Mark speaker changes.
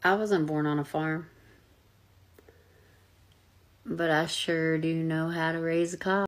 Speaker 1: I wasn't born on a farm, but I sure do know how to raise a cow.